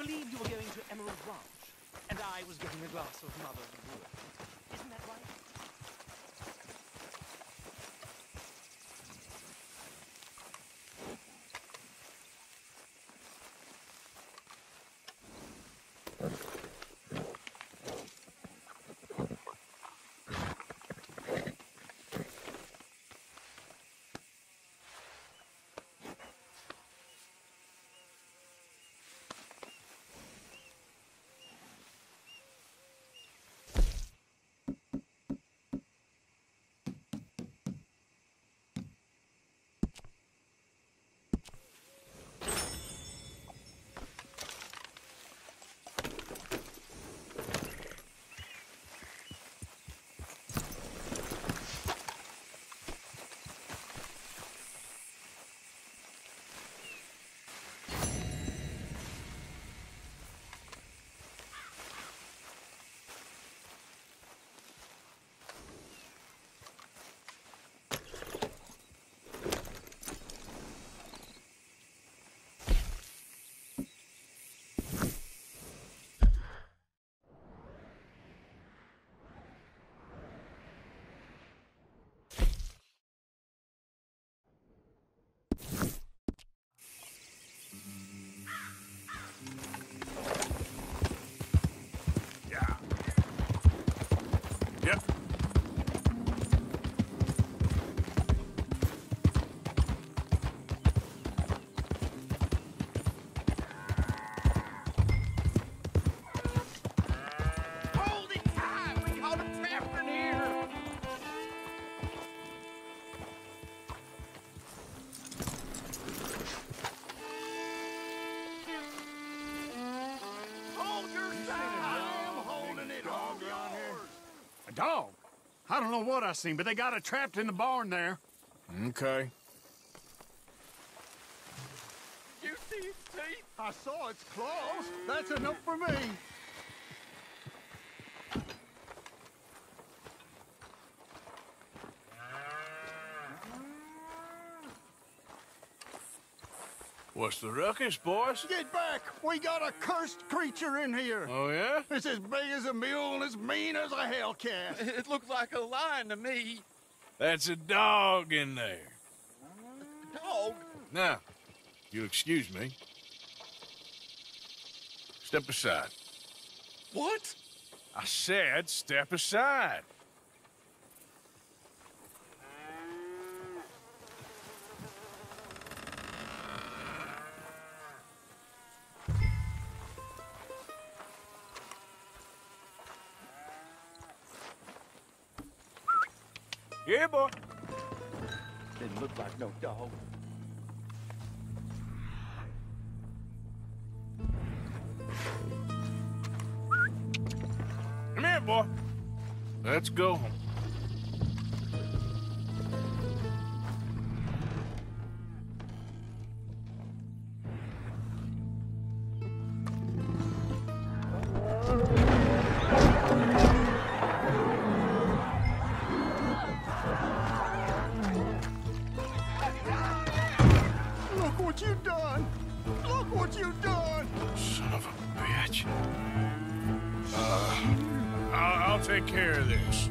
believe you were going to Emerald Ranch, and I was getting a glass of mother's wood. Isn't that right? Yep. Hold it tight! We got a trapper here! Hold your tight! I'm holding it on yours! A dog? I don't know what I seen, but they got it trapped in the barn there. Okay. You see its teeth? I saw its claws. That's enough for me. What's the ruckus, boys? Get back! We got a cursed creature in here. Oh, yeah? It's as big as a mule and as mean as a hellcat. It looks like a lion to me. That's a dog in there. Dog? Now, you'll excuse me. Step aside. What? I said step aside. Yeah, boy. Didn't look like no dog. Come here, boy. Let's go home. Look what you done! Look what you done! Son of a bitch. I'll take care of this.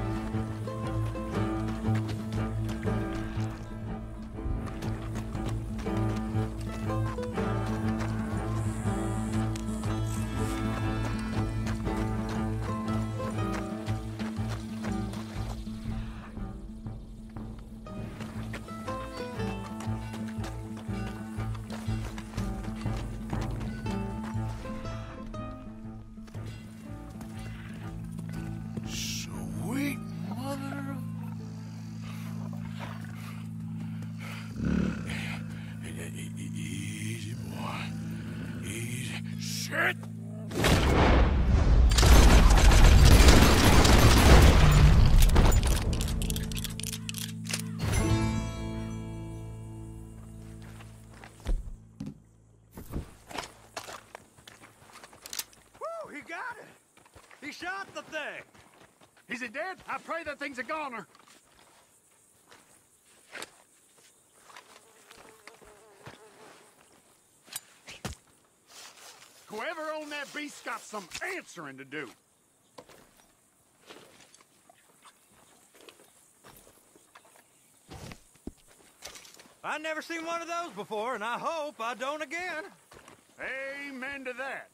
Sweet mother of... Easy, boy. Easy. Shit! Woo, he got it! He shot the thing! Is it dead? I pray that thing's a goner. Whoever owned that beast got some answering to do. I never seen one of those before, and I hope I don't again. Amen to that.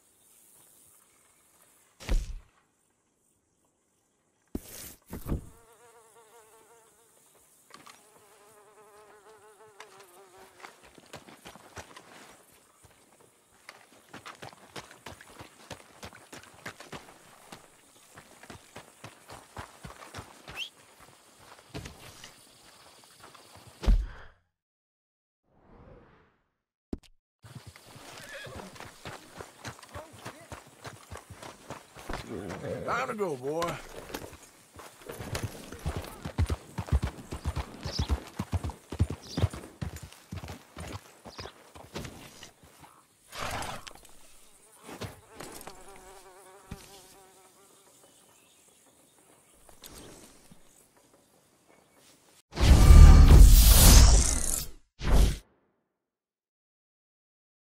Time to go, boy.